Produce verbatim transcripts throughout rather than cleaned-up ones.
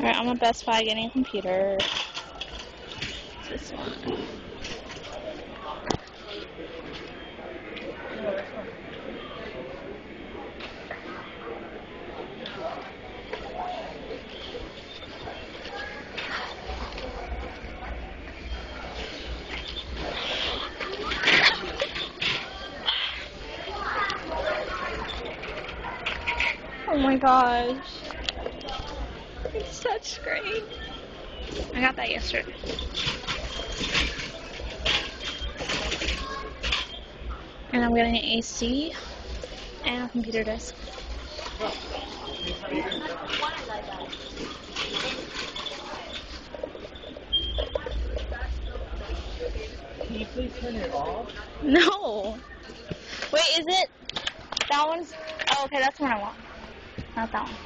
Alright, I'm at Best Buy getting a computer. This one. Oh my gosh. It's touchscreen. I got that yesterday. And I'm getting an A C and a computer desk. Can you please turn it off? No. Wait, is it? That one's. Oh, okay, that's the one I want. Not that one.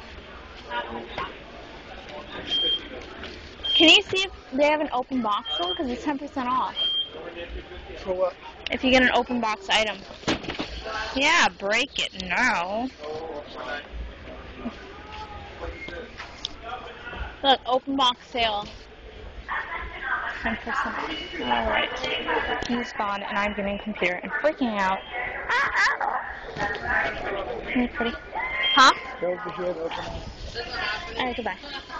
Can you see if they have an open box one? Because it's ten percent off. For what? If you get an open box item. Yeah, break it now. Look, open box sale. ten percent off. Alright. He's gone and I'm getting a computer and freaking out. Isn't it pretty? Huh? Go over here to open it. Alright, goodbye.